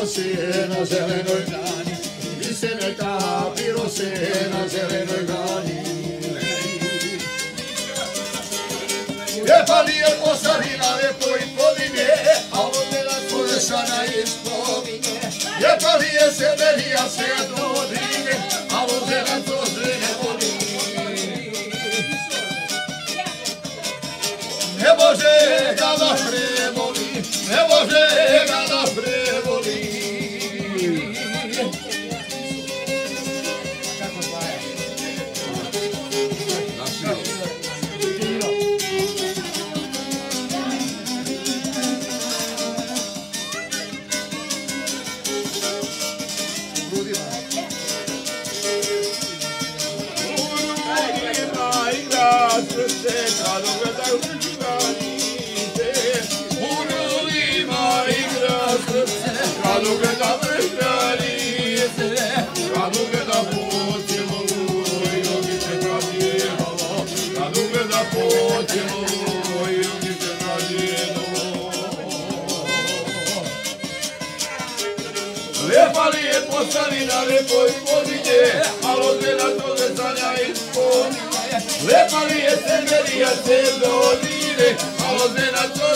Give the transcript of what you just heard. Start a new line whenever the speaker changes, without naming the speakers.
se na zelenoj grani, i se neka pilo se na zelenoj grani. Lijepa nije Posavina, lijepo i Podinje, a ovdje na tvoje sana ispominje. Lijepa nije Severija, sve do Drine, a ovdje na to Drine voli. Ne može ga da prevoli, ne može ga da prevoli.
Lijepa li je Posavina, lijepo i Podinje, a ovdje na to sana ispominje. Lijepa li je Severija, sve do Drine, a ovdje na to